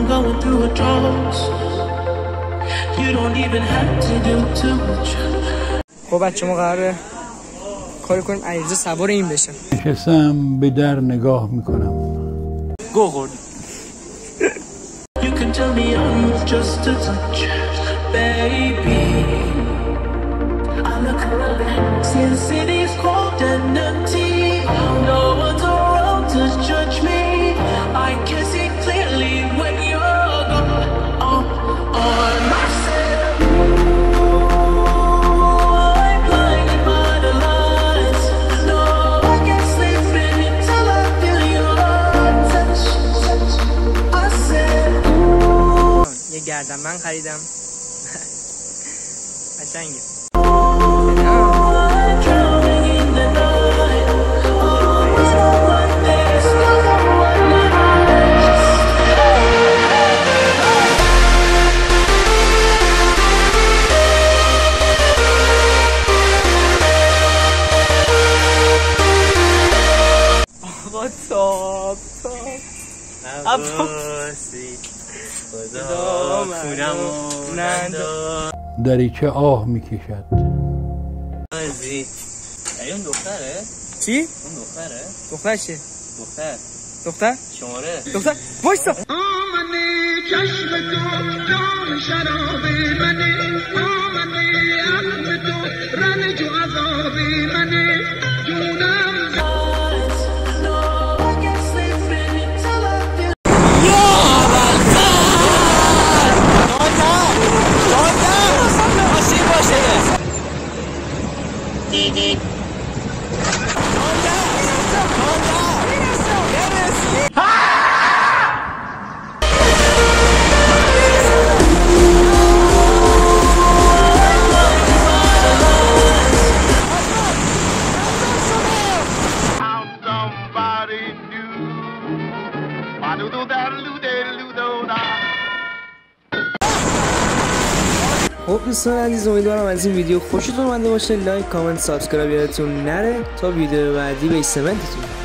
going through a drought. You don't even have to do too much. خب بچه ما قراره کاری کنیم علیرضا سوار این بشه. نشستم به در نگاه میکنم. گو خوردی. You can tell me I'm just a touch, baby. I look around, see the city's cold and empty. No one's around to judge me. I can see clearly when you're gone. On myself, I'm blinded by the lights. No, I can't sleep until I feel your touch. I said, یه گردنبند خریدم. قشنگه. دریچه آه میکشد. اون دختره؟ چی؟ اون دختره؟ دختر چیه؟ دختر دختر؟ شماره دختر وایسا. آمنه چشم تو جان شراب منه، آمنه عقل تو رنج و عذاب منه، جونم خب دوستان عزیز، امیدوارم از این ویدیو خوشتون اومده باشه. لایک، کامنت، سابسکرایب یادتون نره تا ویدیو بعدی به ایستمنتتون.